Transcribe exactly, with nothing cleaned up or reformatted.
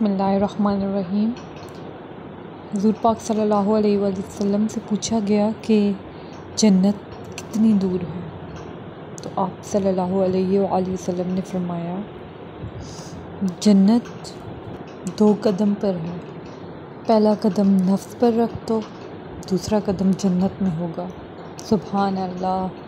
बिस्मिल्लाहिर्रहमानिर्रहीम। हुज़ूर पाक सल्लल्लाहु अलैहि वसल्लम से पूछा गया कि जन्नत कितनी दूर है, तो आप सल्लल्लाहु अलैहि वसल्लम ने फरमाया, जन्नत दो कदम पर है। पहला कदम नफ्स पर रख दो, दूसरा कदम जन्नत में होगा। सुभान अल्लाह।